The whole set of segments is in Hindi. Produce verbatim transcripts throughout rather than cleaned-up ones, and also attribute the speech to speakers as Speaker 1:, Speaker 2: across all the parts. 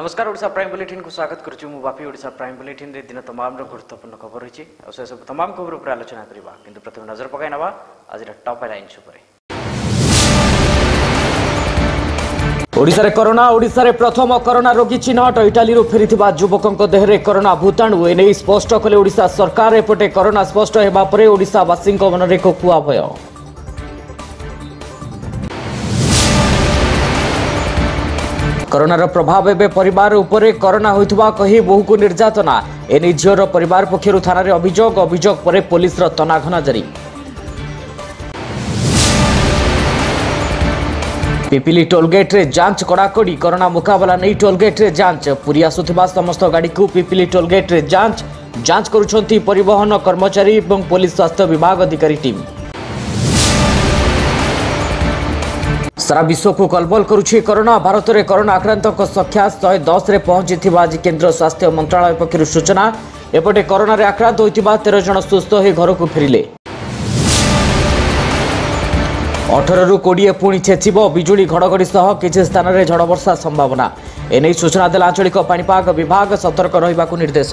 Speaker 1: नमस्कार ओडिशा प्राइम बुलेटिन को स्वागत करुछु मु बापी। ओडिशा प्राइम बुलेटिन रे दिन तमाम गुरुत्वपूर्ण खबर रही और से सब तमाम खबर पर आलोचना करबा किंतु प्रथम नजर पकाई नबा आज टॉप लाइन्स पर। ओडिशा रे कोरोना ओडिशा रे प्रथम कोरोना रोगी चिन्हट इटाली रो फेरिथिबा युवकक देहरे कोरोना भूताणु एने स्पष्ट कले ओडिशा सरकार। एपटे कोरोना स्पष्ट हेबा परे ओडिशा वासीक मन रे कुआ भय। कोरोनार प्रभाव एवं परिवार उपरे कोरोना होइथबा कही बहु को निर्यातना एने झीर परिवार पक्षर थाना रे अभियोग अभियोग परे पुलिस रो तनाघना जारी। पिपिली टोलगेट रे जांच कड़ाकड़ी कोरोना मुकाबला नहीं टोलगेट रे जांच पूरी आसुथिबा समस्त गाड़ी को पिपिली टोलगेट रे जांच जांच करुछंती परिवहन कर्मचारी एवं पुलिस स्वास्थ्य विभाग अधिकारी टीम। सारा विश्व को कलबल करुछि कोरोना। भारत में कोरोना आक्रांतक संख्या सौ दस रे पहुंची आज केंद्र स्वास्थ्य मंत्रालय पक्षर सूचना। एपटे कोरोना रे आक्रांत होइतिबा तेरह जन सुस्थ हो घर को फेरिले। अठारह रु बीस पुणी छेचिब बिजुली घड़घड़ी सह किछि स्थान रे झड़ वर्षा संभावना। एने सूचना देला आंचलिक पाणीपाग विभाग सतर्क रहिबाकु निर्देश।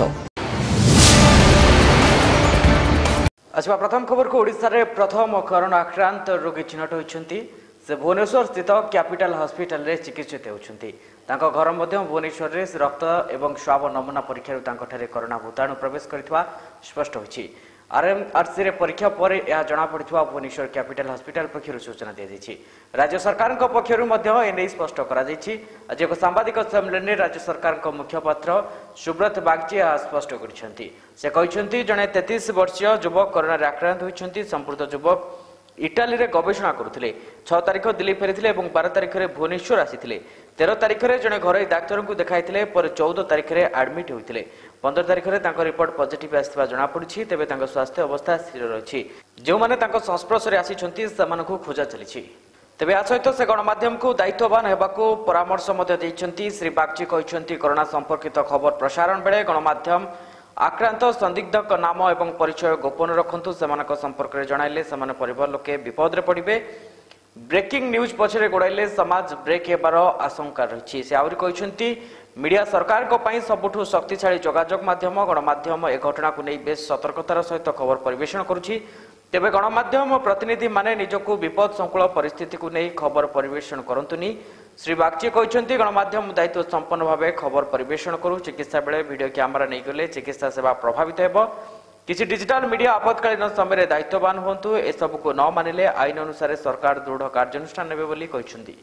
Speaker 1: अच्छा प्रथम खबर को ओडिशा रे प्रथम कोरोना आक्रांत रोगी चिन्हट होइछंती। से भुवनेश्वर स्थित कैपिटल हॉस्पिटल रे चिकित्सित होउछंती। तांको घर मध्य भुवनेश्वर रे रक्त एवं स्वाब नमूना परीक्षा तांको ठारे कोरोना भूताणु प्रवेश करथिबा स्पष्ट होछि। आरएमआरसी रे परीक्षा पर यह जना पड़िथिबा भुवनेश्वर कैपिटल हॉस्पिटल पक्षरु सूचना दिया जायछि। राज्य सरकार को पक्षरु मध्य एने स्पष्ट करा जायछि। आज एक सांबादिक सम्मेलन रे राज्य सरकार को मुखपात्र सुब्रत बागची स्पष्ट करिसेंती। से कहिसेंती जने तैंतीस वर्षीय युवक कोरोना रे आक्रांत होइछंती। संपूर्ण युवक इटाली रे गवेषणा करुथिले। छह तारिख दिल्ली फेरिथिले एवं बारह तारिख रे भुवनेश्वर आसिथिले। तेरह तारिख रे जने घरे डाक्टर को देखाइथिले पर चौदह तारिख रे एडमिट होइथिले। पंद्रह तारिख रे तांको रिपोर्ट पॉजिटिव आसिथिबा जणा पड़िछि। तेबे तांको स्वास्थ्य अवस्था स्थिर रहिछि। जो माने तांको संस्पर्श रे आसिछंती सेमानकु खोजा चलिछि। तेबे आ सहित से गणमाध्यम को दायित्ववान हेबाकू परामर्श मध्ये दैछंती। श्री बागची कहिछंती कोरोना संपर्कित खबर प्रसारण बेले गणमाध्यम आक्रांत संदिग्ध नाम एवं परिचय गोपन रखंतु। सेमानक संपर्क रे जणाइले सेमान परिवार लोके विपद रे पड़िबे। ब्रेकिंग न्यूज पछरे गोडाइले समाज ब्रेक हेबार आशंका रहिछि। से आउरी कहिसंती मीडिया सरकार को पई सबुठु शक्तिशाली जोगाजोग माध्यम। गणमाध्यम ए घटना को नै बेस सतर्कतार सहित खबर परिवेषण करुछि। तेबे गणमाध्यम प्रतिनिधि माने निजको विपद संकुल परिस्थिति को नै खबर परिवेषण करंतुनी। श्री बागची कहते गणमाध्यम दायित्व संपन्न भाव खबर परिवेषण करू। चिकित्सा बेले वीडियो कैमेरा नहीं गले चिकित्सा सेवा प्रभावित हेब। किसी डिजिटल मीडिया आपातकालीन समय दायित्ववान हुंतु। ए सब को न मानिले आईन अनुसार सरकार दृढ़ कार्यानुष्ठान नेबे बोली कहछंती।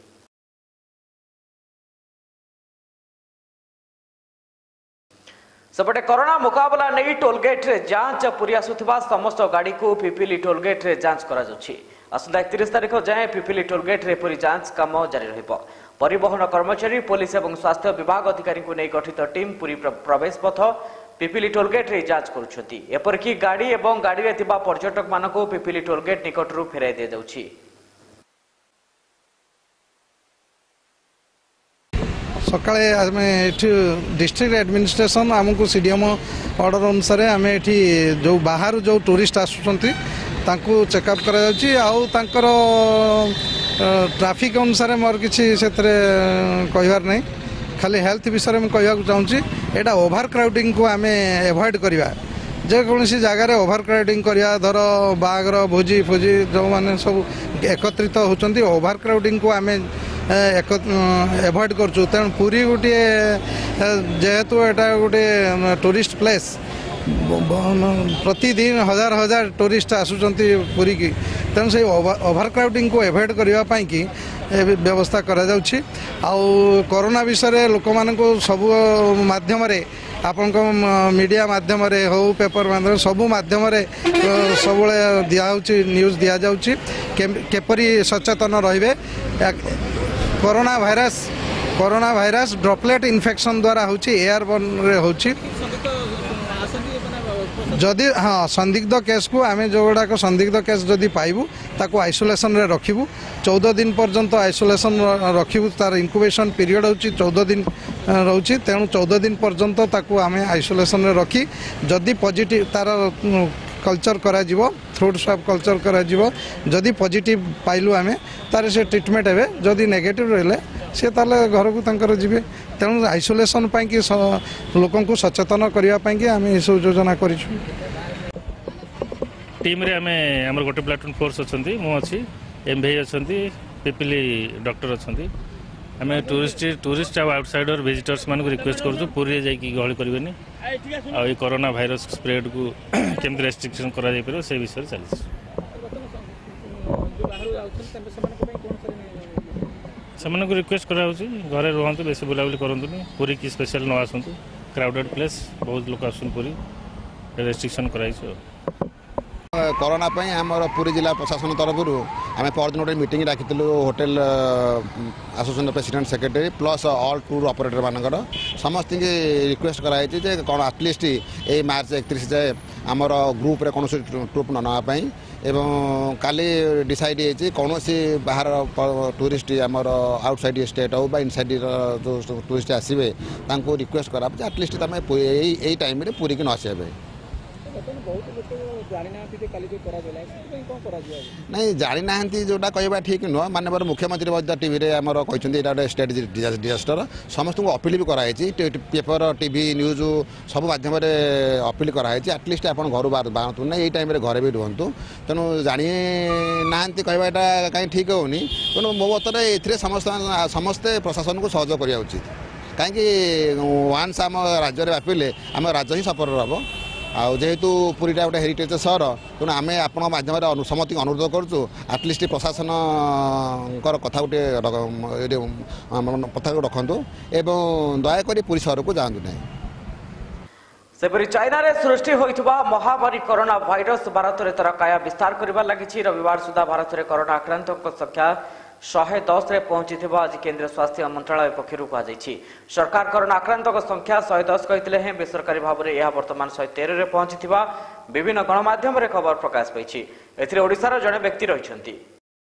Speaker 1: सेपटे कोरोना मुकाबला नहीं टोलगेट रे जांच पूरी आसुथिबा समस्त गाड़ी को पिपिली टोलगेट रे जांच करा जाउछि। आसंता एकतीस तारिख जाए पिपिली टोलगेट रे पूरी जांच काम जारी रहिबो। परिवहन कर्मचारी पुलिस एवं स्वास्थ्य विभाग अधिकारी को नहीं गठित टीम पूरी प्रवेश पथ पिपिली टोलगेट रे जांच करुछंती। एपरकी गाड़ी एवं गाड़ी रे थिबा पर्यटक मानको पिपिली टोलगेट निकटरू फेराई दे जाउछि।
Speaker 2: सकाळे आम डिस्ट्रिक्ट एडमिनिस्ट्रेशन आमको सीडीएम ऑर्डर अनुसार आम एठी जो बाहर जो टूरिस्ट आसुचंती तांको चेकअप करा जाउची। आउ तांकर ट्रैफिक अनुसार मोर किछि सेतरे कहबार नहीं। खाली हेल्थ विषय में कहवा चाहूँगी एटा ओभर क्राउडिंग को आम एवॉइड करवा। जेकोसी जगार ओभर क्राउडिंग करवा धर बाघर भोजी फोजी जो मैंने सब एकत्रित होती ओभर क्राउडिंग को आम एवॉइड करचु। तेणु पुरी गोटे जेहेतु एटा गोटे टूरिस्ट प्लेस प्रतिदिन हजार हजार टूरिस्ट आसुचंती पुरी की। तेणु से ओभर क्राउडिंग को एवॉइड करने की व्यवस्था करा जाउछि। आउ कोरोना विषय लोक मानक सब माध्यम आपण मीडिया माध्यम हो पेपर माध्यम सब माध्यम सब दिया न्यूज दिया जाउछि केपरी सचेतन रहिबे। Corona virus corona virus droplet infection द्वारा होछि एयरबोर्न रे होछि। जदि हाँ संदिग्ध केस को आम जो गुड़ाक संदिग्ध केस जदि पाइबू ताको आइसोलेशन रे रखिबू। चौदह दिन पर्यंत आइसोलेशन रखिबू। तार इंक्युबेशन पीरियड होछि चौदह दिन रोची। तेणु चौदह दिन पर्यंत ताको आम आइसोलेशन रे रखी जदि पॉजिटिव तार कल्चर करा जीवो थ्रोट स्वाब कल्चर करा जीवो। जदि पॉजिटिव पाइलु आमे तार से ट्रीटमेंट हेबे। जदि नेगेटिव रहले से ताले घर को तंकर जीवे। तेणु आइसोलेसन कि लोक सचेतन करने आम ये योजना कर
Speaker 3: टीम रे आमे हमर गोटे प्लाटून फोर्स अछंती मु अछि एमभे अछंती पिपिली डॉक्टर अछंती आमे टूरिस्ट टूरिस्ट आ आउटसाइडर विजिटर्स मान को रिक्वेस्ट करछु पूरी जाई की गहल करबेनी आ ई कोरोना वायरस स्प्रेड को केमति रेस्ट्रिक्शन करा जाय परबो से विषय चलिस सेमान को रिक्वेस्ट करा होची घरे रहंतु बेसी बुलाबुली करंतुनी पूरी की स्पेशल न आसंतु क्राउडेड प्लेस बहुत लोक आसुन पूरी रेस्ट्रिक्शन कराई छ
Speaker 4: कोरोना आमर पुरी जिला प्रशासन तरफ आम परदिन गोटे मीटिंग डाकी hotel association president secretary plus all tour operator मानकर समस्त की रिक्वेस्ट कराई कौन आटलिस्ट ये मार्च एकतीस जाए आमर ग्रुप रे कौन ट्रुप न नापी एवं काली डिसाइड होती कौन बाहर टूरिस्ट आमर आउटसाइड स्टेट हो इनसाइड जो टूरिस्ट आसवे रिक्वेस्ट करा आटलिस्ट तुम यही टाइम पूरी की न आसवा नहीं जानी ना जोटा कहवा ठीक नुह मानवर मुख्यमंत्री टीवी कहते स्टेट डिजास्टर समस्त को अपील भी कराई पेपर टीवी न्यूज सब माध्यम अपील कराई आटलिस्ट आप घर बाहर ना यही टाइम घरे भी रुहतु तेणु जानी ना कहवा कहीं ठीक होनी तेणु मो मत ए समस्त समस्ते प्रशासन को सहयोग करवा उचित कहीं वान्स आम राज्य में व्यापिले आम राज्य ही सफर हम आउ जेहेतु पूरीटा गोटे हेरिटेज सहर तेणु आम आपण मध्यम समस्त अनुरोध करुँ आटलिस्ट प्रशासन कथा गोटे कथा रखु एवं दयाकोरी पुरी सहर को जातु ना
Speaker 1: सेपरी चाइना रे सृष्टि होइथबा महामारी कोरोना भाइरस भारत रे तर काया विस्तार करबा लागिछि रविवार सुधा भारत रे कोरोना आक्रांतक संख्या एक सौ दस रे पहुंची आज केंद्र स्वास्थ्य मंत्रालय पक्षर कहुई सरकार कोरोना आक्रांतक संख्या एक सौ दस कहते हैं बेसरकारी भाव में यह बर्तमान एक सौ तेरह रे पहुंची विभिन्न गणमाध्यम रे खबर प्रकाश पाई एथिरे ओडिशार जड़े व्यक्ति रही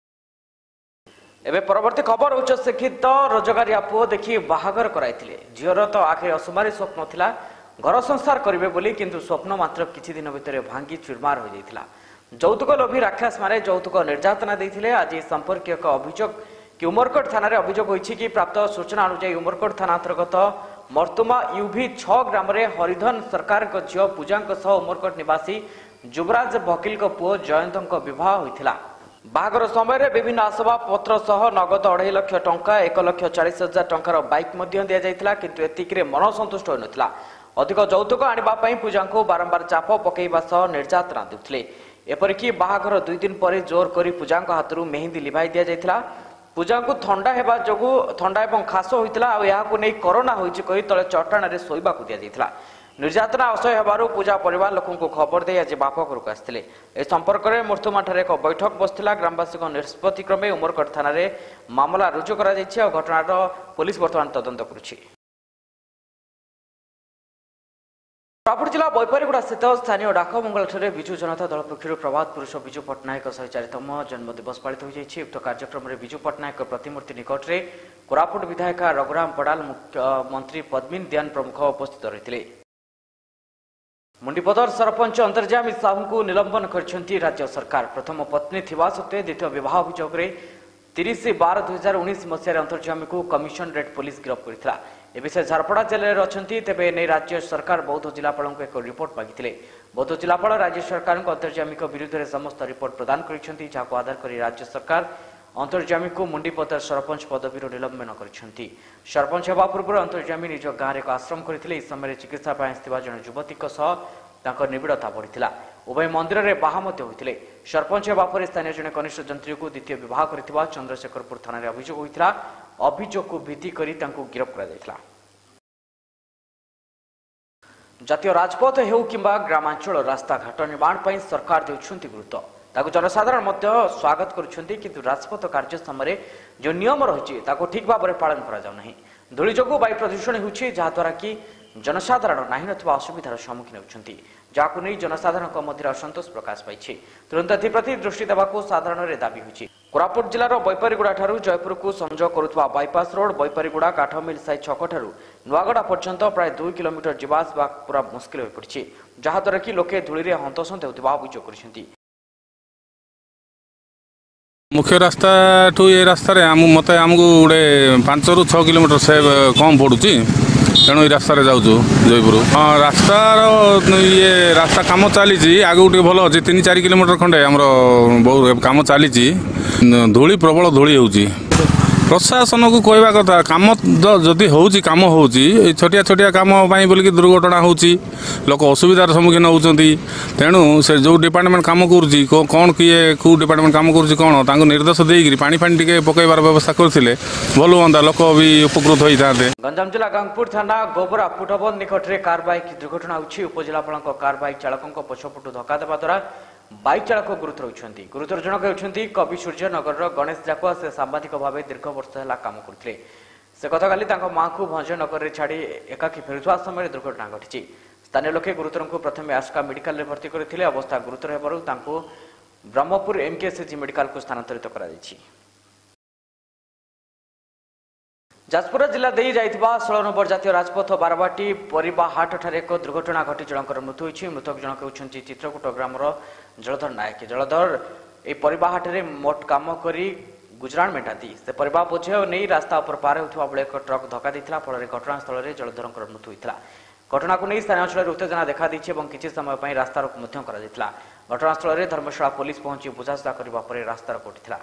Speaker 1: एवं परवर्ती खबर उच्च शिक्षित रोजगारिया पुओ देखि बाहागर कराइथिले झीवर तो आखिर असुमारी स्वप्न थिला घर संसार करिवे बोली किंतु स्वप्न मात्र किछि दिन भितर भांगी चुरमार हो जाइथिला যৌতুক লোভী রাক্ষস মানে যৌতুক নির্যাতনা দিয়েছিলেন আজ সম্পর্কীয় এক অভিযোগ কি উমরকোট থানার অভিযোগ হয়েছে কি প্রাপ্ত সূচনা অনুযায়ী উমরকোট থানা অন্তর্গত মর্তুমা ইউভি ছয় গ্রামে হরিধন সরকার ঝিও পূজাঙ্ক সহ উমরকোট নিবাসী যুবরাজ ভকিল পুও জয়ন্ত বিবাহ হয়েছিল বাহাঘর সময় বিভিন্ন আসবাবপত্র সহ নগদ অঢ়াই লক্ষ টঙ্কা এক লক্ষ চাশ হাজার টঙ্কার বাইক দিয়া যাইছিলা কিন্তু এতিকি মন সନ୍ତुष्ट হইনথিলা ଅଧିକ ଯୌତୁକ ଆଣିବା ପାଇଁ ପୂଜାଙ୍କୁ ବାରମ୍ବାର ଚାପ ପକାଇବା ସହ ନିର୍ଯାତନା ଦେଉଥିଲେ ଏପରିକି ବାହାଘର ଦୁଇ ଦିନ ପରେ ଜୋର କରି ପୂଜାଙ୍କ ହାତରୁ ମେହେନ୍ଦି ଲିଭାଇ ଦିଆଯାଇଥିଲା ପୂଜାଙ୍କୁ ଥଣ୍ଡା ହେବା ଯୋଗୁଁ ଥଣ୍ଡା ଏବଂ ଖାସ ହୋଇଥିଲା ଆଉ ଏହାକୁ ନେଇ କରୋନା ହୋଇଛି କହି ତଳେ ଚଟାଣରେ ଶୋଇବାକୁ ଦିଆଯାଇଥିଲା ନିର୍ଯାତନା ଅସହ୍ୟ ହେବାରୁ ପୂଜା ପରିବାର ଲୋକଙ୍କୁ ଖବର ଦେଇ ଆଜି ବାପ ଘରକୁ ଆସିଥିଲେ ଏ ସମ୍ପର୍କରେ ମୂର୍ତ୍ତୁମାଠାରେ ଏକ ବୈଠକ ବସିଥିଲା ଗ୍ରାମବାସୀଙ୍କ ନିଷ୍ପତ୍ତି କ୍ରମେ ଉମରକୋଟ ଥାନାରେ ମାମଲା ରୁଜୁ କରାଯାଇଛି ଆଉ ଘଟଣାର ପୁଲିସ ବର୍ତ୍ତମାନ ତଦନ୍ତ କରୁଛି कोरापुट जिला बैपारीगुड़ा स्थित स्थानीय डाकमंगल विजु जनता दल पक्षर प्रभात पुरुष विजु पट्टनायक शहे चारितम जन्मदिवस पालित हो जाएगी उक्त कार्यक्रम में विजु पट्टनायक प्रतिमूर्ति निकट में कोरापुट विधायक रघुराम पड़ाल मुख्यमंत्री पद्मिनी दियान प्रमुख उपस्थित रही मुंडीपदर सरपंच अंतर्जामी साहू को निलंबन कर राज्य सरकार प्रथम पत्नी थिबा सत्वे द्वितीय विवाह अभियोग में तीस बार दुई हजार उन्नीस मसीह अंतर्जामी को कमिशनरेट पुलिस गिरफ्त करथिला ए विषय झारपड़ा जेल में अच्छी तेज एने राज्य सरकार बौद्ध जिलापाल एक रिपोर्ट मागिते बौद्ध जिलापाल राज्य सरकार अंतर्जामी विरुद्ध में समस्त रिपोर्ट प्रदान कर आधार कर राज्य सरकार अंतर्जामी को मुंडीपदर सरपंच पदवी निलंबन कर सरपंच होगा पूर्व अंतर्जामी निज गाँव में एक आश्रम करते इस समय चिकित्सा जन युवती निबिड़ता बढ़ी उभय मंदिर में बाहा होते सरपंच होगा स्थानीय जन कनिष्ठ जंत्री को द्वितीय विवाह कर चंद्रशेखरपुर थाना अभियोग होता अभियोग को भित्ति कर गिरफ्त कर जातीय राजपथ हो कि ग्रामांचल रास्ताघाट निर्माण पर सरकार देउछंती गुरुत्व ताकू जनसाधारण स्वागत करुछंती किंतु राजपथ कार्य समय जो नियम रही ठीक भाव में पालन करा जाउ नहीं धूଳି जोगु वायु प्रदूषण होउछि जहाद्वारा कि जनसाधारण नाही नथिबा असुविधार सम्मुखीन होउछंती जाकु नहीं जनसाधारण मध्य असंतोष प्रकाश पाई तुरंत एप्रति दृष्टि देवाक साधारण दाबी होइछि कोरापुट जिलार बैपारीगुड़ा ठारू जयपुर को संजोग करुवा बाईपास रोड बैपारीगुड़ा काठमिल साई छक ठारू नुआगड़ा पर्यंत प्राय दुई किलोमीटर जावासवा पूरा मुस्किल हो पड़ी जहाद्वारा कि लोके धूଳି हंतसंत होउथिबा अभियोग करिसेंती।
Speaker 5: मुख्य रास्ता ठू ये रास्ता मत आमको गोटे पांच रु छः किलोमीटर से कम पड़ू तेणु ये रास्तार जाऊँ जयपुर हाँ रास्तार ये रास्ता कम चली आगे टे भल अच्छे तीन चार किलोमीटर खंडे आमर बहुत कम चली धूली प्रबल धूली होची प्रशासन को कहवा कथा कम जदि होची कम होची छोटिया छोटिया कम बोलिकी दुर्घटना होची लोक असुविधार सम्मुखीन होती तेणु से जो डिपार्टमेंट कम करुँची कौन किए कौ डिपार्टमेंट कम करुँची कौन तांको निर्देश देकर पानी फानी टिके पकईबार व्यवस्था करथिले भल हुआ लोक भी उपकृत होता।
Speaker 1: गंजाम जिला गांगपुर थाना गोबरा पुटबंद निकट में कार बाइक दुर्घटना होची उपजिलापाल कार बाइक चालकों पछपटू धक्का देवा द्वारा बाइक चालक गुरुतर होती गुरुतर जनक होती कवि सूर्यनगर गणेश जाकुआ से सांबादिक भाव दीर्घ वर्ष है काम करते से गतकाली माँ को भंजनगर में छाड़ी एकाकी फेरुवा समय दुर्घटना घटी स्थानीय लोके गुरुतर को प्रथम आस्का मेडिकल में भर्ती करते अवस्था गुरुतर होबारु तांको ब्रह्मपुर एमकेएसजी मेडिकल को स्थानांतरित करा जाजपुर जिला दे जाइथिबा षोलह नंबर जातीय राजपथ बारबाटी परिबा हाट ठारे एक दुर्घटना घटी जनकर मृत्यु होइछि मृतक जनक होउछन्ति चित्रकूट ग्रामर जलधर नायक जलधर ए परिबा हाटरे मोट काम करी गुजराण मेटाती से परिबा बोझ नहीं रास्ता पर पार होउथिबा बेले एक ट्रक धक्का दैथिला फल घटनास्थल में जलधरकर मृत्यु होइथिला घटना को नहीं स्थानीय अंचल उत्तेजना देखा दैछि एवं किछि समय पई रास्ता रोक मध्य करा दैथिला घटनास्थल में धर्मशाला पुलिस पहुंची बुझासुझा करबा परे रास्ता रोक उठिथिला।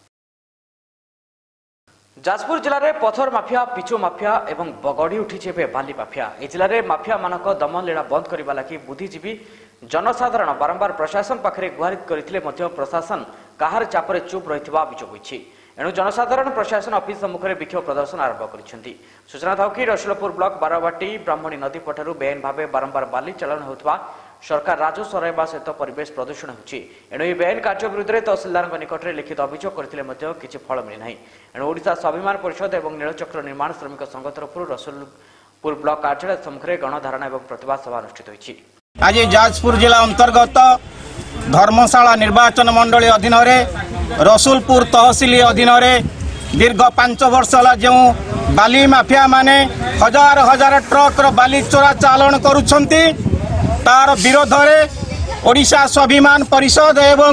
Speaker 1: जाजपुर जिले में पथर माफिया पिचु माफिया एवं गढ़ी उठी बाली माफिया ए जिले में माफिया मानक दमन लीला बंद करने लगी बुद्धिजीवी जनसाधारण बारंबार प्रशासन पाखे गुहारित करते प्रशासन काहार चापर चुप रही अभियोग होती एणु जनसाधारण प्रशासन ऑफिस सम्मुखें विक्षोभ प्रदर्शन आरंभ कर सूचना था कि रसुलपुर ब्लॉक बारवाटी ब्राह्मणी नदी पठार बेआईन भाव बारंबार बाली चालन होता सरकार राजस्व रहा सहित परिवेश प्रदूषण होती एणु यह बेआईन कार्य विरुद्ध में तहसिलदार निकट में लिखित अभियोग करते किसी फल मिलना एणु ओडिशा स्वाभिमान परिषद और नीलचक्र निर्माण श्रमिक संघ तरफ रसुलपुर ब्लॉक कार्यालय सम्मुखें गणधारणा और प्रतिवाद सभा अनुष्ठित होती।
Speaker 6: आज जाजपुर जिला अंतर्गत धर्मशाला निर्वाचन मंडली अधीन रसुलपुर तहसिल अधीन दीर्घ पांच वर्ष जो बाली माफिया माने हजार हजार ट्रक बाली चोरा चालान करुछंती तार विरोध में ओडिशा स्वाभिमान परिषद एवं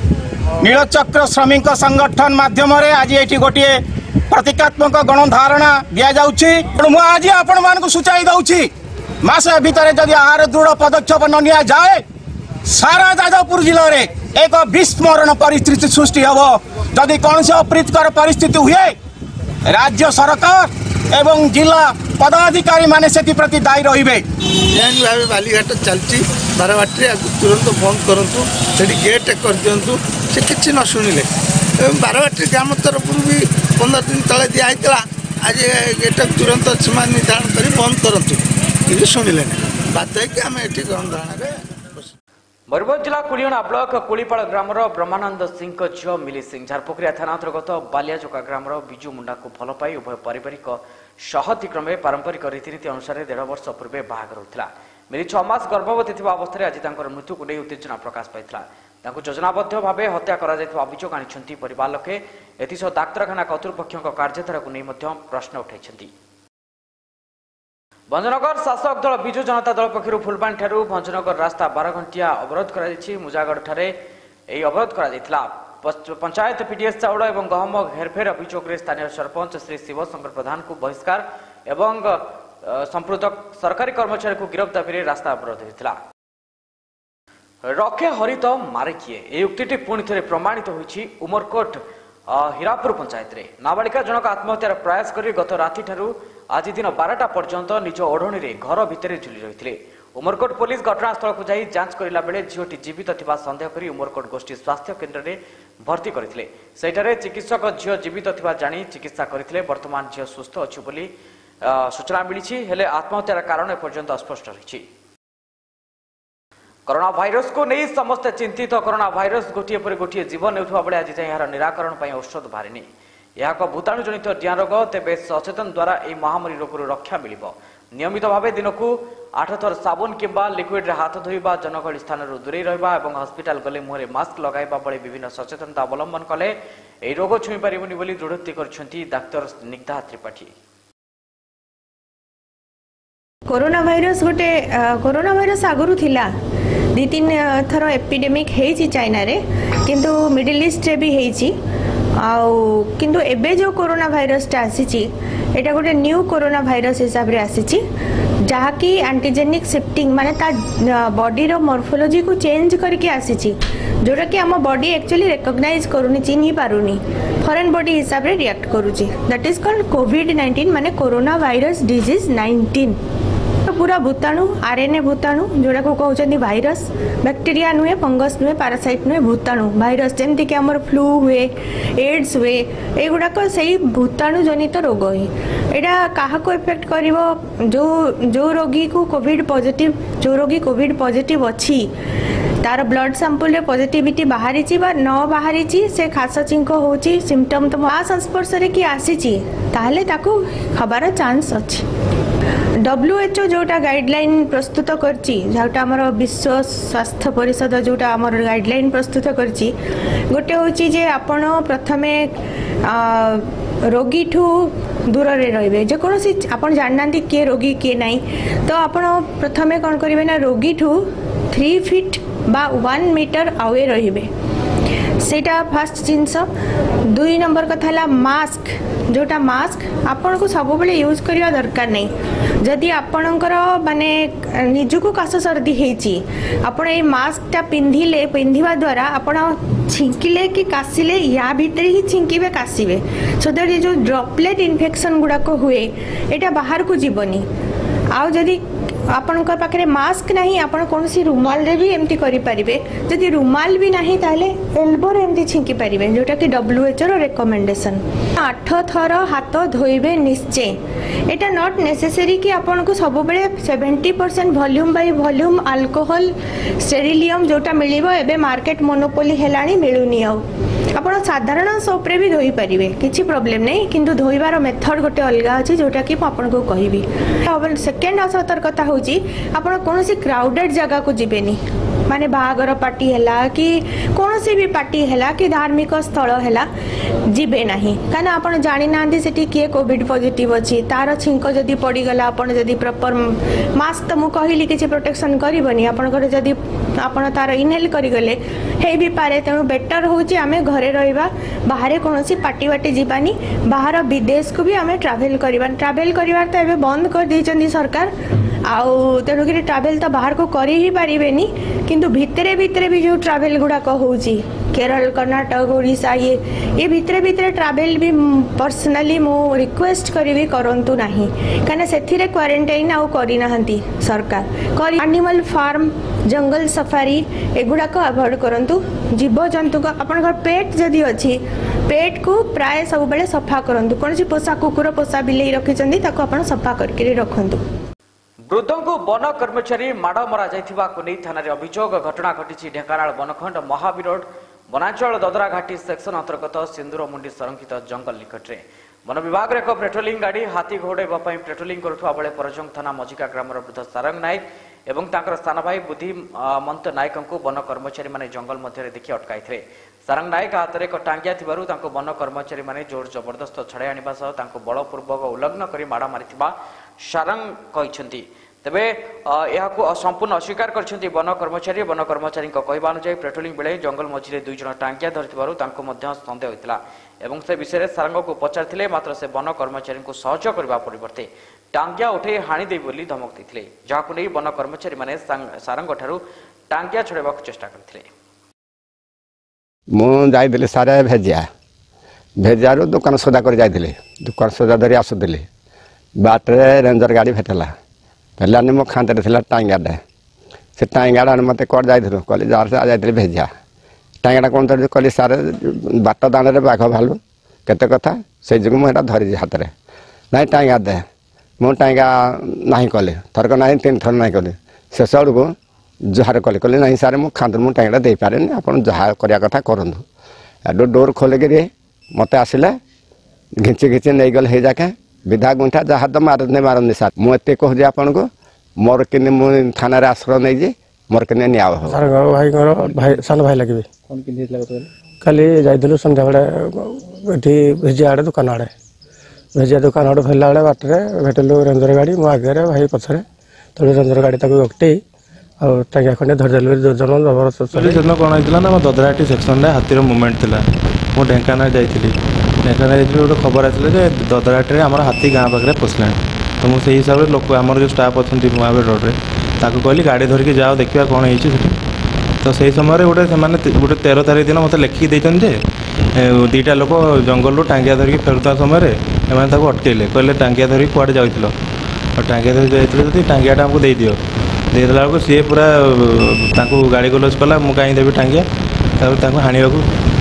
Speaker 6: नीलचक्र श्रमिक संगठन माध्यम आज ये गोटे प्रतीकात्मक गणधारणा दि जाऊँगी आज आपण मान सूचाई दूसरी मास भितर जदि आहार दृढ़ पदक्षेप न निया जाए सारा जाजपुर जिले में एक विस्मरण परिस्थिति सृष्टि हम जदि कौन से अप्रीतिकर परिस्थिति हुए राज्य सरकार एवं जिला पदाधिकारी माने से प्रति दायी रही भाव
Speaker 7: बालीघाट चलती बारवाटी तुरंत बंद करूँ से गेट कर दिंतु से किसी न शुणिले बारवाटी ग्राम तरफ भी पंद्रह दिन तले दिखाई आज गेट तुरंत सीमा निर्धारण कर बंद करूँ कि शुणिले बाध्य आम ये गणधारणा।
Speaker 1: मयूरभंज जिला कुलियणा ब्लॉक कुलीपाड़ ग्रामर ब्रह्मानंद सिंह झील मिली सिंह झारपोखरिया थाना अंतर्गत बालियाचोका ग्रामर बिजू मुंडा को भल पाई उभय पारिवारिक सहतिक्रमे पारंपरिक रीतिनीति अनुसार देढ़ वर्ष पूर्व बाहागर होता मिली छह मास गर्भवती थी अवस्था आज मृत्यु को नहीं उत्तेजना प्रकाश पाई योजनाबद्ध भाव हत्या अभियोग आनी परिवार लोके एसह डाक्तखाना कर्तृपक्ष कार्यधारा को नहीं प्रश्न उठाई। भंजनगर शासक दल विजु जनता दल पक्षर फुलबाणी ठारू भंजनगर रास्ता बारह घंटिया अवरोध कर मुजागढ़ ठारे अवरोध कर पंचायत पीडीएस चाउल और गहम हेरफेर अभियोग में स्थानीय सरपंच श्री शिवशंकर प्रधान को बहिष्कार एवं संप्रदक सरकारी कर्मचारी को गिरफ्त दाबी में रास्ता अवरोध होता रखे हरित मारे किए यह उक्ति पुणी थे प्रमाणित होती उमरकोट हीरापुर पंचायत रे नाबालिका जनक आत्महत्यार प्रयास कर गत राति ठारू आज दिन बारटा पर्यंत निज ओढ़णी रे घर भितर झुली रही उमरकोट पुलिस घटनास्थल को जाई जांच करला बेले झीटी जीवित थिबा संदेह करी उमरकोट गोष्ठी स्वास्थ्य केन्द्र में भर्ती करथिले सेठारे चिकित्सक झील जीवित थिबा जानी चिकित्सा करथिले वर्तमान झील सुस्थ अछि बोली सूचना मिली हेले आत्महत्यार कारण एपर्यंत अस्पष्ट रही। कोरोना भाइरस को नहीं समस्त चिंतित कोरोना भाइरस गोटे पर गोटे जीवन नेउथबा बेले आज यार निराकरण पई औषध बाहरिनी यह एक भूताणु जनित डिया रोग तेज सचेतन द्वारा यह महामारी रोग रक्षा मिल नियमित भाव दिन को आठ थर साबुन किंबा लिक्विड रे हाथ धोइबा जनगहली स्थान दूरे रहिबा एवं हॉस्पिटल गले मुहरे मास्क लगाइबा भली विभिन्न सचेतनता अवलंबन कले यह रोग छुई पारिबनी बोली दृढ़ोक्ति करछंती doctor Snigdha Tripathi.
Speaker 8: Corona virus गोटे कोरोना भाइरस आगुरी थिला दी तीन थर एपिडेमिक हेची चाइना रे किंतु मिडिल ईस्ट रे भी हेची आउ किंतु एबे जो कोरोना भाइरस टा आसीची एटा गोटे न्यू कोरोना भाइरस हिसाब रे आसीची जहाँकि एंटीजेनिक शिफ्टिंग माने ता बॉडी रो मॉर्फोलॉजी को चेंज करके आसीची जोटा कि आम बॉडी एक्चुअली रिकॉग्नाइज करूनी चिन्ही पारुनी फॉरेन बॉडी हिसाब रे रिएक्ट करूची that is called covid nineteen माने कोरोना भाइरस डिजीज नाइंटीन तो पूरा भूताणु आरएनए भूताणु जोड़ा को कहते भाइरस बैक्टीरिया नुहे फंगस नुहे पारासाइट नुहे भूताणु भाइरस जमती कि आमर फ्लू हुए एड्स हुए एगुड़ाक से भूताणु जनित रोग ही यहाँ क्या इफेक्ट कर जो जो रोगी को कोविड पॉजिटिव जो रोगी कोविड पॉजिटिव अच्छी तार ब्लड सैंपल रे पॉजिटिविटी बाहरी न बाहरी से खास चिंक हो सिम्पटम तो आ संस्पर्श कि आसी हबार चांस अच्छी डब्ल्यू एच ओ जोटा गाइडलाइन प्रस्तुत करची जोटा आमर विश्व स्वास्थ्य परिषद जोटा आमर गाइडलाइन प्रस्तुत करची गोटे होची जे आपण प्रथमे रोगी ठू दूर रे रहिबे जे कोनोसी आपण जाननांती के रोगी के नाही तो आपण प्रथमे कोन करिवे ना रोगी ठू थ्री फीट बा वन मीटर अवे रहिबे सेटा फर्स्ट जिनस दुई नंबर कथा है मास्क जोटा मास्क आपन को सब बेले यूज करिया दरकार नहीं जदि आपणकर माने निजको काश सर्दी हेची आपण ए मास्क टा पिंधिले पिंधिबा द्वारा आपण छिंकिले कि कासिले या भीतर ही छिंकिबे कासिबे सो दैट जो ड्रॉपलेट इन्फेक्शन गुडा को हुए एटा बाहर को जीवनी आउ जदि आपण पाखे मास्क नहीं आपण कौन सी रुमाल रे भी एमती करि परिबे जदि रुमाल भी नहीं ताले एल्बो रे एमती छिंकी परिबे जोटा कि डब्ल्यू एच ओ रो रिकमेंडेशन आठ थर हाथ धोइबे निश्चय एटा नॉट नेसेसरी कि आपण को सब बेले seventy percent volume by volume alcohol Sterillium जोटा मिलिबो एबे मार्केट मोनोपोली हेलाणी मिलुनी आउ आपण साधारण सोप रे भी धोई परिबे किछि प्रॉब्लम नहीं किंतु धोइबार मेथड गोटे अलगा अछि जोटा कि आपण को कहिबी अब सेकंड असतर्कता होची आपण कोनोसी क्राउडेड जगह को जिबेनी माने बाहागर पार्टी हैला कि कोनोसी भी पार्टी हैला कि धार्मिक स्थल हैला जिबे नाही काना आपण जानि नांदी सेठी के कोविड पॉजिटिव अछि तार छिंक जदी पड़ी गला आपण जदी प्रॉपर मास्क त मु कहिली किछि प्रोटेक्शन करिवनी आपण घर जदी आपण तार इनहेल करि गले हे भी पारे तेणु बेटर होची आमे घरे रहिबा बाहरे कोनोसी पार्टी वाटी जिबानी बाहर विदेश को भी आमे ट्रैवल करिबा ट्रैवल करिवार त एबे बंद कर दैचंदी सरकार आउ तेणुक ट्रावेल तो बाहर को कर ही पारे किंतु भितरे भितरे भी जो ट्रावेल गुड़ाक होची केरल कर्नाटक ओडिशा ये ये भितरे भितरे ट्रावेल भी पर्सनली मु रिक्वेस्ट करी करंतु नहीं कहीं से क्वारंटाइन आउ करना सरकार कर एनिमल फार्म जंगल सफारी एगुड़ाक अवॉइड करंतु जीव जंतु को अपन पेट जदि अच्छी पेट को प्राय सब बेले सफा करंतु कौन पोषा कुकुर पोषा बिलेई रखिछंदी ताको अपन सफा करके रखंतु।
Speaker 1: वृद्ध को वन कर्मचारी माड़ मरा जाइथिबा को नहीं थाना अभियोग घटना घटी ढेंकानाल बनखंड महावीर रोड वनांचल ददरा घाटी सेक्शन अंतर्गत सिंदूर मुंडी संरक्षित जंगल निकट में वन विभाग एक पेट्रोलिंग गाड़ी हाथी घोड़ाइवा पेट्रोलिंग करुवा बेले परजंग थाना मजिका ग्रामर वृद्ध सारंग नायक एवं तांकर सान भाई बुद्धिमंत नायक को वन कर्मचारी माने जंगल मध्य देखि अटकाई सारंग नायक हाथ में एक टांगिया थिबारु तांको वन कर्मचारी माने जोर जबरदस्त छड़ाई आनिबा सह तांको बलपूर्वक उल्लंघन करी माड़ मारिथिबा सारंग कहिसेंती तेबे यह संपूर्ण अस्वीकार करछंती वन कर्मचारी वन कर्मचारी कहवा अनुसार पेट्रोलिंग बेले जंगल मझिरे दुई जन टांगिया धरिथिबारु तांको मध्य सन्देह होइतिला एवं से विषय सारंग को पचारथिले मात्र से वन कर्मचारी को सहयोग करबा परिवर्ते टांगिया उठे हाणी दे बोली धमक देथिले जाहाकु नै वन कर्मचारी माने सारंग ठारू टांगिया छड़ेबा चेष्टा करथिले।
Speaker 9: मु जाइदिले सारे भेजिया भेजियारू दुकान सौदा कर जाइदिले दुकान सौदा धरी आसुदिले बाटरे रेंजर गाड़ी भेटला भेलानी मो खांते थिला टांगियाटे से टांगियाटा मते कट जाइथिलु कहली जार से आ जाइदिले भेजिया टांगियाटा कोन तर कहली सारे बाट दाणे रे बाघ भालु केते कथा से जग मु एटा धरि हाथ रे नाही टांगिया दे मु टांगिया नाही कहले थरक नाही तीन थर नाही कहले से सड़ को जुहार कले कहले नहीं सारे मु खांत मु टांगियाटा दे पारे आपन जहा करिया कथा करंतु एडो डोर खोले के मते आसिले घिंची घिंची नहीं गल हे जाके विधा गुंठा जहा तो मारने मारने साथ मुझे कहूँ आपन को मोर कि थाना आश्रय नहीं जे मोर कि निया
Speaker 10: सार भाई भाई सान भाई लगे खाली जाइलु सन्ध्या बेले भेजिया आड़े दुकान आड़े भेजिया दुकान आड़े फेरला बेले बाटे भेटलु रेंजर गाड़ी मो आगे भाई पछरे तेणु रेंजर गाड़ी गकटे ଆଉ ଟାଙ୍ଗିଆ ଖଣ୍ଡେ ଧରିଦେଲୁ ଦୁର୍ଜନ ଜବରଦସ୍ତ
Speaker 11: ସେଦିନ କ'ଣ ହେଇଥିଲା ନା ଆମ ଦଦରାଟି ସେକ୍ସନରେ ହାତୀର ମୁଭମେଣ୍ଟ ଥିଲା। ମୁଁ ଢେଙ୍କାନାଳ ଯାଇଥିଲି ଢେଙ୍କାନାଳ ଯାଇଥିଲି ଗୋଟେ ଖବର ଆସିଲା ଯେ ଦଦରାଟିରେ ଆମର ହାତୀ ଗାଁ ପାଖରେ ପଶିଲାଣି। ତ ମୁଁ ସେଇ ହିସାବରେ ଲୋକ ଆମର ଯେଉଁ ଷ୍ଟାଫ୍ ଅଛନ୍ତି ନୂଆବେଡ଼ ରୋଡ଼ରେ ତାକୁ କହିଲି ଗାଡ଼ି ଧରିକି ଯାଅ ଦେଖିବା କ'ଣ ହେଇଛି ସେଠି। ତ ସେଇ ସମୟରେ ଗୋଟେ ସେମାନେ ଗୋଟେ ତେର ତାରିଖ ଦିନ ମୋତେ ଲେଖିକି ଦେଇଛନ୍ତି ଯେ ଦୁଇଟା ଲୋକ ଜଙ୍ଗଲରୁ ଟାଙ୍ଗିଆ ଧରିକି ଫେରୁଥିବା ସମୟରେ ଏମାନେ ତାକୁ ଅଟକେଇଲେ କହିଲେ ଟାଙ୍ଗିଆ ଧରିକି କୁଆଡ଼େ ଯାଉଥିଲ ଆଉ ଟାଙ୍ଗିଆ ଧରିକି ଯାଇଥିଲେ ଯଦି ଟାଙ୍ଗିଆଟା ଆମକୁ ଦେଇଦିଅ। ଦେଇଦେଲା ବେଳକୁ ସିଏ ପୁରା ତାଙ୍କୁ ଗାଡ଼ି ଗୋଲଜ କଲା ମୁଁ କାହିଁ ଦେବି ଟାଙ୍ଗିଆ ତାପରେ ତାଙ୍କୁ ହାଣିବାକୁ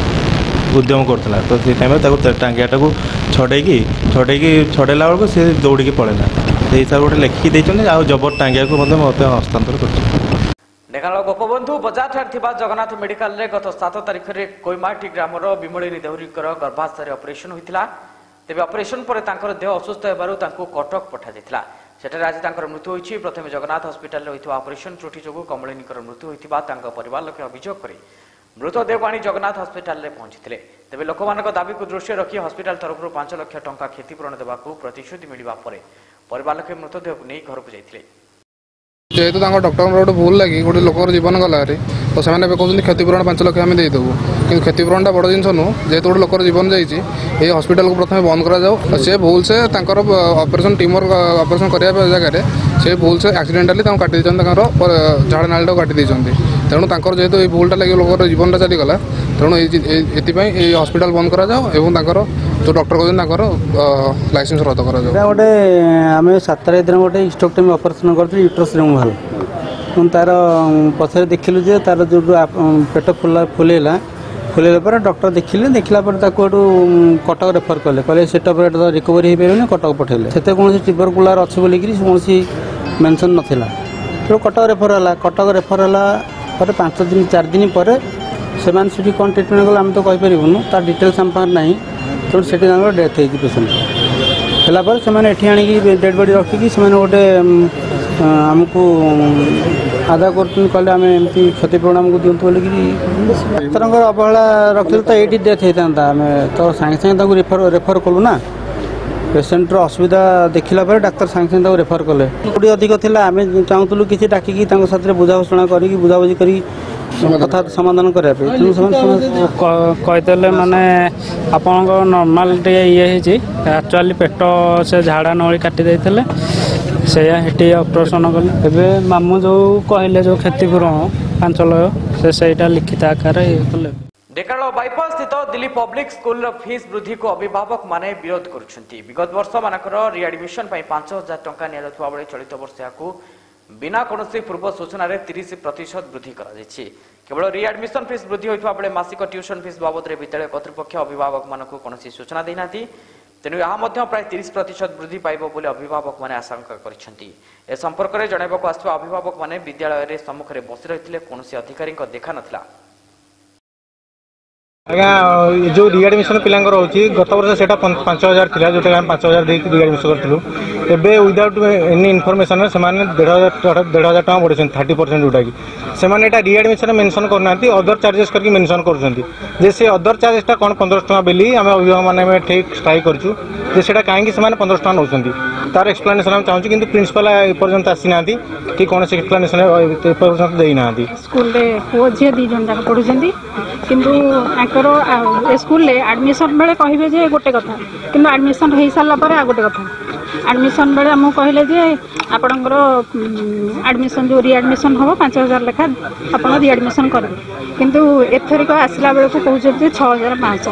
Speaker 11: ଉଦ୍ୟମ କରୁଥିଲା। ତ ସେଇ ଟାଇମ୍ରେ ତାକୁ ଟାଙ୍ଗିଆଟାକୁ ଛଡ଼େଇକି ଛଡ଼େଇକି ଛଡ଼େଇଲା ବେଳକୁ ସେ ଦୌଡ଼ିକି ପଳେଇଲା। ସେଇ ହିସାବରେ ଗୋଟେ ଲେଖିକି ଦେଇଛନ୍ତି ଆଉ ଜବର ଟାଙ୍ଗିଆକୁ ମଧ୍ୟ ମୋତେ ହସ୍ତାନ୍ତର କରିଛନ୍ତି।
Speaker 1: ଢେଙ୍କାନାଳ ଗୋପବନ୍ଧୁ ବଜାରଠାରେ ଥିବା ଜଗନ୍ନାଥ ମେଡିକାଲରେ ଗତ ସାତ ତାରିଖରେ କୋଇମାଟି ଗ୍ରାମର ବିମଳିନୀ ଦେହୁରୀଙ୍କର ଗର୍ଭାଶୟରେ ଅପରେସନ ହୋଇଥିଲା। ତେବେ ଅପରେସନ ପରେ ତାଙ୍କର ଦେହ ଅସୁସ୍ଥ ହେବାରୁ ତାଙ୍କୁ କଟକ ପଠାଯାଇଥିଲା। ସେଠାରେ ଆଜି ତାଙ୍କର ମୃତ୍ୟୁ ହୋଇଛି। ପ୍ରଥମେ ଜଗନ୍ନାଥ ହସ୍ପିଟାଲରେ ହୋଇଥିବା ଅପରେସନ ତ୍ରୁଟି ଯୋଗୁଁ କମଳିନୀଙ୍କର ମୃତ୍ୟୁ ହୋଇଥିବା ତାଙ୍କ ପରିବାର ଲୋକେ ଅଭିଯୋଗ କରି ମୃତଦେହକୁ ଆଣି ଜଗନ୍ନାଥ ହସ୍ପିଟାଲରେ ପହଞ୍ଚିଥିଲେ। ତେବେ ଲୋକମାନଙ୍କ ଦାବିକୁ ଦୃଷ୍ଟିରେ ରଖି ହସ୍ପିଟାଲ ତରଫରୁ ପାଞ୍ଚ ଲକ୍ଷ ଟଙ୍କା କ୍ଷତିପୂରଣ ଦେବାକୁ ପ୍ରତିଶ୍ରୁତି ମିଳିବା ପରେ ପରିବାର ଲୋକେ ମୃତଦେହକୁ ନେଇ ଘରକୁ ଯାଇଥିଲେ।
Speaker 2: যেহেতু তাঁর ডক্টর গোটে ভুল লাগি গোটে লোকর জীবন গলারে তো সে কৌন ক্ষতিপূরণ পাঁচ লক্ষ আমি দেদেবু কিন্তু ক্ষতিপূরণটা বড় জিনিস নু যেহেতু গোটে লোকর জীবন যাই এই হসপিটাল প্রথমে বন্ধ করা যাও সে ভুল সে তাঁর অপরেসন টিমর অপরেসন করা জায়গায় সে ভুল সে আক্সিডেন্টালি তাঁর কাটি দিয়েছেন তাঁর ঝাড়া নাড়িটা কাটি দিয়েছেন তেমন তাঁর যেহেতু এই ভুলটা লাগি লোকর জীবনটা চালিগলা তেমন এথিপাই এই হসপিটাল বন্ধ করা যাও এবং তাঁর जो डॉक्टर कहते तांकर लाइसेंस रद्द करा जाओ।
Speaker 12: गोटे आम सात तारीख दिन गोटे स्टोक्टमी ऑपरेशन कर यूट्रस रिमूवाल तार पछे देखिलु जे तार जो पेट फुला फुलेला फुलेला पर डॉक्टर देखिले देखला पर ताको कटक रेफर कले कहले सेटअप रेट रिकवरी हो पारे कटक पठेले से कौन ट्यूबरकुलर अच्छे बोलिक कौन मेंशन नाला तो कटक रेफर है कटक रेफर है पांच दिन चार दिन पर से कौन ट्रिटमेंट कले आम तो कहीपरूँ तार डिटेल्स आम पाखे ना तेणु से डेथ हो पेसेंट है से आनिकी डेड बॉडी रखिकी से गोटे आमको आदा कर कहले आम एमती क्षतिपूरण आमको दिंतु बोलिक डाक्तर अवहेला रखी तो ये डेथ होता आम तो सागे सागे रेफर रेफर कलु ना पेसेंटर असुविधा देखला डाक्तर सागे सागे रेफर कले अधिक थी आम चाहूलु कि डाकिकी साथ बुझाशुणा करी बुझाबुझी करी कथा समाधान करने
Speaker 13: कहीदेले माने आपण नॉर्मल टे ये एक्चुअली पेट से झाड़ा नली काटी देते से ऑपरेशन कले एबे मामू जो कहले जो क्षतिपूरण पांच लक्ष से सहीटा लिखित आकार ये कले।
Speaker 1: ढेंकानाल बाईपास स्थित दिल्ली पब्लिक स्कूल फीस वृद्धि को अभिभावक माने विरोध करुछंती। विगत वर्ष मानकर रिएडमिशन पांच हजार टंका निया बेले चलित वर्ष याकू बिना कौन पूर्व सूचना तीस प्रतिशत वृद्धि केवल रिएडमिशन फीस वृद्धि होता बेले मासिक ट्यूशन फीस बाबद विद्यालय कर्तृपक्ष अभिभावक मानक कौन सूचना देना तेणु यह प्राय तीस प्रतिशत वृद्धि पाइब बोली अभिभावक मैंने आशंका करछंती। ए संपर्क में जनवाक आसुवा अभिभावक मैंने विद्यालय सम्मुख में बसी रही कौन अधिकारी देखा नथिला।
Speaker 6: आज्ञा जो रिएडमिशन पिला रोचे गत वर्ष से पांच हजार थी जो पांच हजार रिएडमिशन करूँ एवं विदाउट एनी इनफर्मेशन से डेढ़ हजार डेढ़ हजार टाँग बढ़े थर्टी परसेंट जोटा कि से रिएडमिशन मेंशन करना अदर चार्जेस करके मेंशन कर से अदर चार्जेसटा कौन पंद्रह टाँग बोली आम अभिभावक मैंने ठीक स्ट्राइक करूँ कहीं पंद्रह टाँग नौ तार एक्सप्लेनेशन आम चाहूँ कि प्रिंसिपाल एपर्यंत आसी ना कि कौन से एक्सप्लेनेशन एपर्यंत देना
Speaker 14: स्कूल पुओ झी दी जन पढ़ुं किंतु स्कूल एडमिशन बेले कहे जे गोटे कथा कि एडमिशन हो सारा पर आ गोटे कथा एडमिशन बेले आमको कहले जे आपणकर एडमिशन जो रिएडमिशन हम पांच हजार लेखा आप रिएडमिशन करेंगे किंतु एथरिक आसला बेलू कहते छः हजार पाँच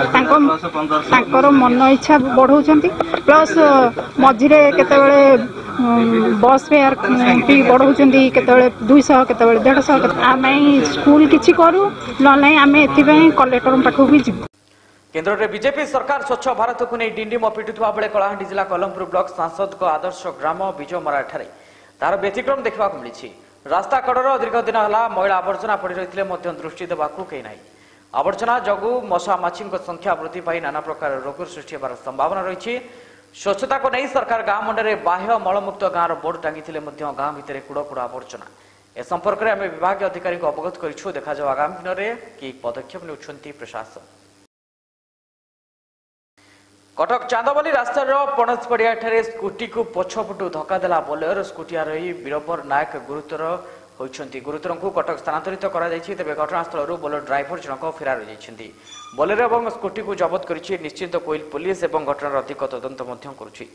Speaker 14: मन इच्छा बढ़ाऊँ प्लस मझे केते बस फेयर फी बढ़ाऊँ केते दुईश केते देढ़श आम स्कूल किसी करूँ ना आम एपाई कलेक्टर पाखक भी जीव।
Speaker 1: केन्द्र में बीजेपी सरकार स्वच्छ भारत को नहीं डिंडिम पिटुवा बेले कलाहांडी जिला कलमपुर ब्लॉक सांसद को आदर्श ग्राम विजयमरा ठारे तार व्यतिक्रम देखा मिली। रास्ता कड़र दीर्घ दिन है मैला आवर्जना पड़ रही दृष्टि देवाक कई ना आवर्जना जगू मशा माछी संख्या वृद्धि पाई नाना प्रकार रोग सृष्टि होबार संभावना रही। स्वच्छता को नहीं सरकार गाँ मंडे बाह्य मलमुक्त गाँव बोर्ड टांगी गाँ भितर कूड़ कूड़ आवर्जना ए संपर्क में आम विभाग अधिकारी को अवगत करूँ। देखा आगामी दिन में कि पदक्षेप ने प्रशासन। कटक चांदबाली रास्तार पणसपड़िया स्कूटी को पछपटू धक्का देला बोलेरो स्कूटी आरोही बीरबर नायक गुरुतर होती गुरुतर को कटक स्थानांतरित तेज घटनास्थल बोलेरो ड्राइवर जनक फेरार होती बोलेरो और स्कूटी को जबत कर निश्चित कोइल पुलिस और घटनार अधिक तदंत करुछि।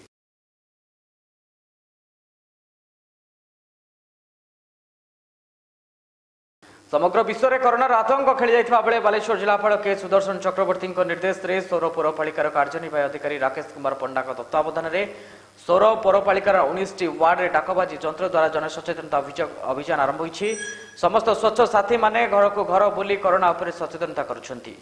Speaker 1: समग्र विश्व में कोरोनार आतंक खेली जाइथिबा बेले बालेश्वर जिलापाल के सुदर्शन चक्रवर्ती निर्देश में सौर पौरपालिकार कार्यनिर्वाही अधिकारी राकेश कुमार पंडा तत्वावधान में सौर पौरपालिकार उन्नीस टी वार्ड में डाकबाजी यंत्र द्वारा जनसचेतनता अभियान आरंभ होइछि। समस्त स्वच्छ साथी माने घर को घर बुली कोरोना उपर सचेतनता करुछंती।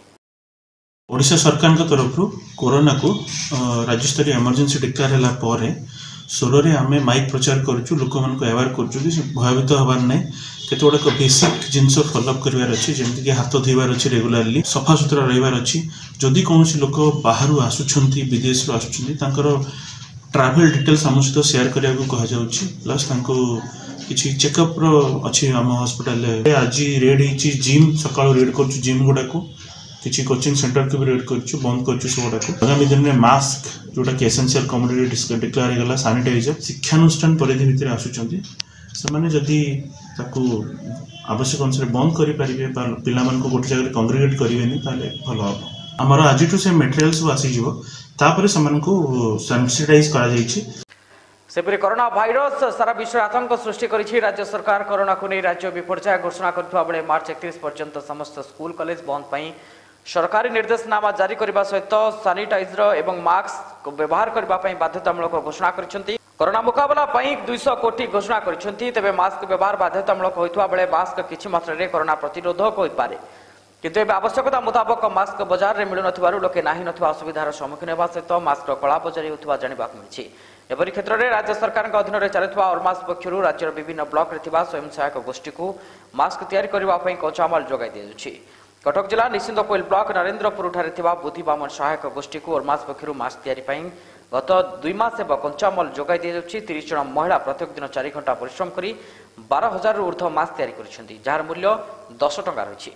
Speaker 15: ओडिशा सरकार तरफ कोरोना को राज्य स्तरीय इमरजेंसी डिक्लेयर होला परे सोर रे आमे माइक प्रचार करूछु लोक मन को अवेयर करूछु कि भयभीत हबार नै केते गुडा बेसिक जिनस फॉलोअप करिवार अछि जेमति कि हाथ धोइबार अछि रेगुलरली सफा सुतरा रहिबार अछि जदि कोनोसी लोक बाहरु आसुछंती विदेश रो आसुछंती तांकर ट्रैवल डिटेल्स हम सहित शेयर करिया को कहा जाउछि प्लस तांको किछि चेकअप रो अछि हम हॉस्पिटल रे आज रेड हिछि जिम सकाळ रेड करछु जिम गुडा को किछि कोचिंग सेंटर को भी रेड करछु बंद करछु सोडा को आगामी दिन में मास्क जोटा कि एसेंशियल कमोडिटी डिक्लेयर हेगला सैनिटाइजर शिक्षानुष्ठान परिधि भितर आसुछंती से माने जदि ताकू आवश्यक अनुसार बंद करि परिबे पिला मन को गोटे जगह कांग्रेगेट करिवेनी ताले भलो हम हमर आज टू से मटेरियल्स आसी जिवो तापरे समान को सैनिटाइज करा जाइछि।
Speaker 1: सेपरि कोरोना भाइरस सारा विश्व आतंक सृष्टि करिछि। राज्य सरकार कोरोना को नहीं राज्य विपर्यय घोषणा करथिबा बेले मार्च एकतीस पर्यंत समस्त स्कूल कॉलेज बंद पई सरकारी निर्देशनामा जारी करने सहित सानिटाइजर एवं मास्क व्यवहार करने बाध्यतामूलक घोषणा कर कोरोना मुकाबला दुई सौ कोटी घोषणा कर तेज मास्क व्यवहार बाध्यतामूलक होता बेले मास्क किसी मात्रा कोरोना प्रतिरोधक हो पारे किंतु एवं आवश्यकता मुताबक मास्क बजार में मिलू न लोके ना असुविधार सम्मुखीन होगा सहित मास्क कला बजारी होता जानवा मिली। एपरी क्षेत्र में राज्य सरकार अधीन में चलुवा अर्मास पक्षर राज्यर विभिन्न ब्लॉक रे स्वयं सहायक गोष्ठी को मास्क तैयारी करने कच्चामाल जोगाई दी। कटक जिला निश्चिंत कोइल ब्लॉक नरेन्द्रपुर बुद्धि बामन सहायक गोष्ठी को ओरमास पक्षर मास्क तैयारी गत दुई मास एवं कंचामाल जोगाई दी जाउछि। तीस जन महिला प्रत्येक दिन चार घंटा परिश्रम करी बारह हजार रु ऊर्ध्व मास्क तैयारी करिसेंति जार मूल्य दस टका रहिछि।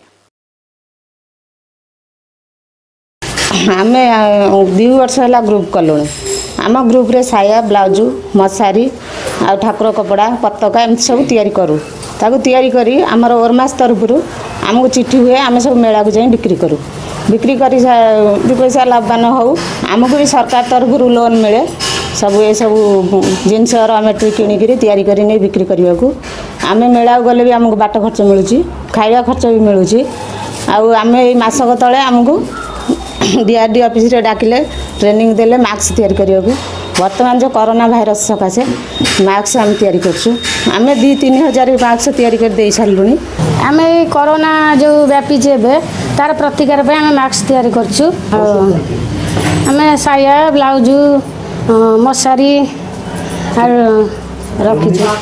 Speaker 16: आमे दुई वर्ष है ग्रुप कलु आम ग्रुप रे साया ब्लाउज मशारी आ ठाकुर कपड़ा पतका एम सब तैयारी करूँ ताकू तैयारी करी आमर ओरमास तरफ आमको चिठी हुए आम सब मेला को जाई बिक्री करूँ बिक्री कर दु पैसा लाभवान हो आमको भी सरकार तरफ लोन मिले सब ये सब जिनस रमेट्री किणिक तैयारी कर नहीं बिक्री करने को आम मेला गले भी आमको बाट खर्च मिलूँ खाଇବା खर्च भी मिलूँ आम मसक तले आमको डीआरडी ऑफिस रे डाकिले ट्रेनिंग देले मास्क तैयारी करने को वर्तमान जो कोरोना भाइरस सकाशे मास्क आम तैयारी करछु आमे दी तीन हजार मास्क तैयारी कर दे सारलुनी
Speaker 17: आमे कोरोना जो व्यापी जेबे तार प्रतिकार पे आमे मास्क तैयारी करछु आमे साया ब्लाउज मशारी आर रखिछु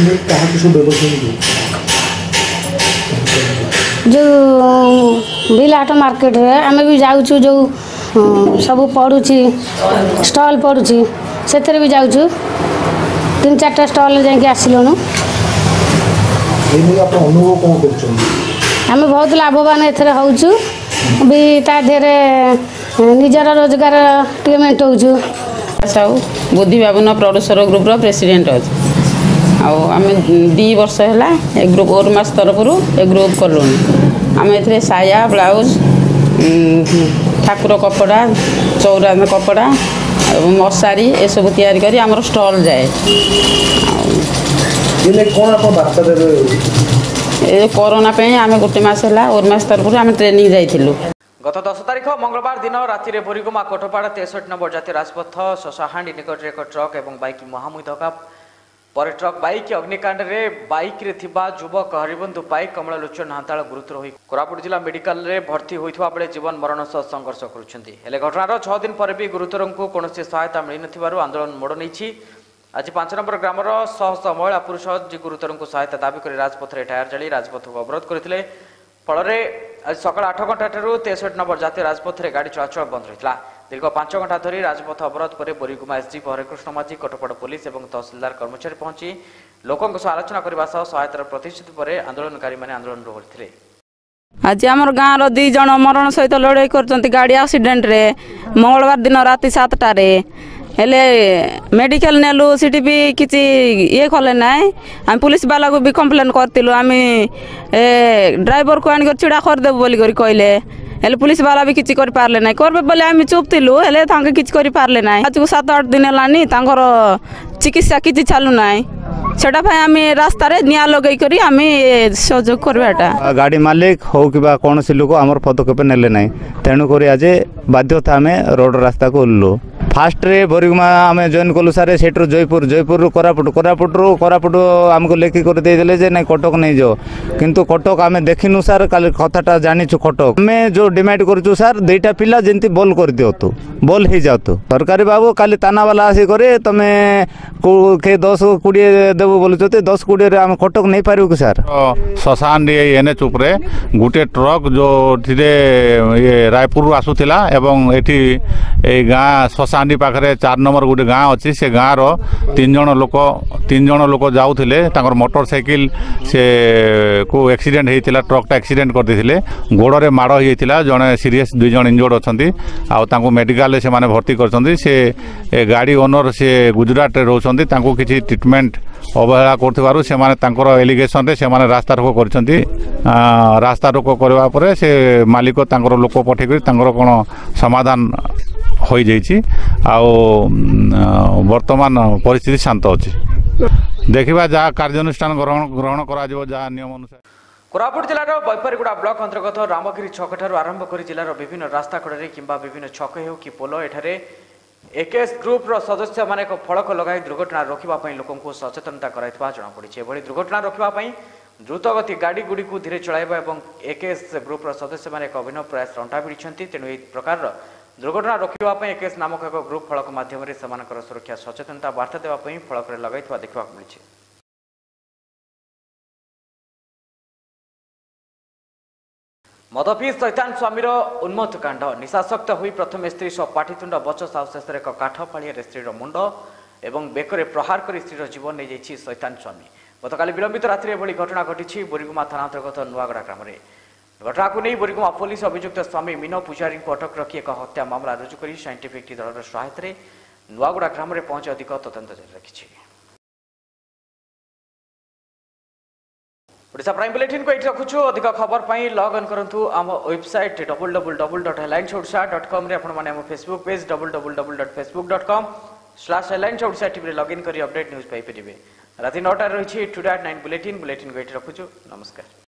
Speaker 17: जो बिलाट मार्केट रे आमे भी जाउछु जो सब पड़ुची स्टॉल पड़ुची से भी जाऊँ तीन चार स्टॉल जाकि आसलुनु आम बहुत लाभवान एथरे होचु भी ता देरे निजर रोजगार टे मेंटौछु।
Speaker 18: सब बुद्धि बाबुन प्रोड्यूसर ग्रुप रो प्रेसिडेंट अछि आम दी वर्ष है ए ग्रुप ओरमास तरफ ए ग्रुप कलुनी आम एथरे साया ब्लाउज ठाकुर कपड़ा चौरा कपड़ा मशारी ए सब तैयारी करी आमर स्टॉल जाए ए कोरोना पे आम गोटे मस है ओरमास तरफ आम ट्रेनिंग जाइलु।
Speaker 1: गत दस तारिख मंगलवार दिन राति रे बोरीगुमा कोटपाड़ा तेसठ नंबर जातीय राजपथ शशाहांडी निकट एक ट्रक और बाइक मुहांमुही धक्का पर ट्रक बाइक अग्निकांड रे बाइक रे थिबा युवक हरिबंधु पाइक कमललोचन हांताल गुरुतर होई कोरापुट जिला मेडिकल रे भर्ती होइथवा बेले जीवन मरण सह संघर्ष करुछंती हेले घटनार छह दिन पर भी गुरुतरन को कोनोसी सहायता मिलि नथिबारु आंदोलन मोड़ नैछि। आज पांच नंबर ग्रामर शह शह महिला पुरुष जी गुरुतरन को सहायता दाबी कर राजपथ रे टायर जाली राजपथ को अवरोध करथिले फल आज सकाळ आठ घंटा ठारू तेसठ नंबर जातीय राजपथ रे गाड़ी चलाचल बंद रहितला। दीर्घ पांच घंटा धरी राजपथ अवरोध पर बोरीगुमा एसडीपी हरेकृष्ण माझी कोटपाड़ पुलिस और तहसिलदार कर्मचारी पहुंची लोकों आलोचना करने सहायतार प्रतिश्रुति पर आंदोलनकारी आंदोलन करते।
Speaker 18: आज आमर गाँव दी जन मरण सहित लड़ाई कर गाड़ी एक्सीडेंट रे मंगलवार दिन राति सातटार हेले मेडिकल नेलु सीटी भी किसी ये कले ना आम पुलिस वाला को भी कंप्लेन करतिलु आम ड्राइवर को आनिक छिड़ा करदेबु बोली करी कहले हेले पुलिस वाला भी किसी कर पारले ना करबे बोले आम चुप थिलु हेले तांके किसी कर पारले ना आज को सात आठ दिन हेलानी तांकर चिकित्सा किसी चालू ना सेटा भाई आम रास्तार निआ लगे करी आम सहयोग करवाटा
Speaker 19: गाड़ी मालिक हो कि कौन लोक आमर पदक्षेप नेले ना तेणुक आज बाध्यता आम रोड रास्ता को ओल्लु फास्ट रे बरिगुमा आम जॉइन कलु सारे सेठू जयपुर जयपुर रु कोरापुट कोरापुट रु कोरापुट आमको लेखि कर देदेले जे नहीं कटक नहीं जाओ किंतु कटक आम देखिनु सार काल कथाटा जानिछु कटक आम जो डिमांड करछु सार दुईटा पिला जेंति बॉल कर दियो तू बॉल हो जाओ तू सरकारी बाबू काली ताना वाला आसी करे तमे के दस कोड़े देबो बोलुछते दस कोड़े आम कटक नहीं पारू सार
Speaker 5: शशान एनएच उपरे गोटे ट्रक जो थिरे ये रायपुर रु आसुथिला एवं एठी ए गाँ शशानी पाखरे चार नंबर गोटे गाँ अच्छी से गाँ रो तीन जन लोक तीन जन लोक जाऊले मोटरसाइकिल से को एक्सीडेंट होता ट्रकटा एक्सीडेंट करते गोड़े माड़ होता जड़े सीरीयस दुई जन इंजर्ड अच्छा मेडिकल से माने भर्ती कर से गाड़ी ओनर से गुजरात रे रोचंती तांको किसी ट्रिटमेंट अवहेला करथिबारु से माने तांकर एलिगेशन रे से माने रास्ता रोको करछंती रास्ता रोको करबा परे से मालिक तांकर लोक पठे कर तांकर कोन समाधान हो जाइए वर्तमान परिस्थिति शांत अच्छी देखा जहाँ कार्यानुष्ठान ग्रहण ग्रहण करा नियम अनुसार
Speaker 1: कोरापुट जिलार बैपारीगुड़ा ब्लॉक अंतर्गत रामगिरी छक ठार आरंभ कर जिलार विभिन्न रास्ता कड़े कि विभिन्न छक हो कि पोल एठारे एकेएस ग्रुप सदस्य माने एक फलक लगाई दुर्घटना रोकवाई लोक सचेतनता कराइथिबा जଣା पड़िছে एभଳି दुर्घटना रोकवाई द्रुतगति गाड़ी गुड़ी को धीरे चलाइबा एवं एकेएस ग्रुप सदस्य माने एक अभिनव प्रयास रंटा भिड़िछंती तेणु ए प्रकार दुर्घटना रोकवाई एकेएस नामक एक ग्रुप फलक माध्यम सुरक्षा सचेतनता वार्ता देवाई फलक लगे देखा मिली। मद पी शैतान स्वामीर उन्मत्त कांड निशासक्त हुई प्रथम स्त्री सह पाठितुंड बचस और शेष एक काठ पाड़िया स्त्रीर मुंड एवं बेकरे प्रहार कर स्त्रीर जीवन नहीं जाइए शैतान स्वामी गतकाली विलंबित रात्रि एभली घटना घटी बोरीगुमा थाना अंतर्गत नुआगड़ा ग्राम में घटना को नहीं बोरीगुमा पुलिस अभियुक्त स्वामी मीन पूजारी को अटक रखी एक हत्या मामला रुजु कर साइंटिफिक दल सहायता नुआगड़ा ग्राम में पहुंच अधिक तदंत जारी रखी। ओडिशा प्राइम बुलेटिन को ये रखुछु अधिक खबर पाई लॉग इन करंतु आम website double double double dot headlines Odisha dot com रे आपण माने आम Facebook page double double double dot Facebook dot com slash headlines Odisha TV रे लॉग इन करी अपडेट न्यूज पाई परिबे। राति नौ टा रही today at nine bulletin bulletin को ये रखुछु नमस्कार।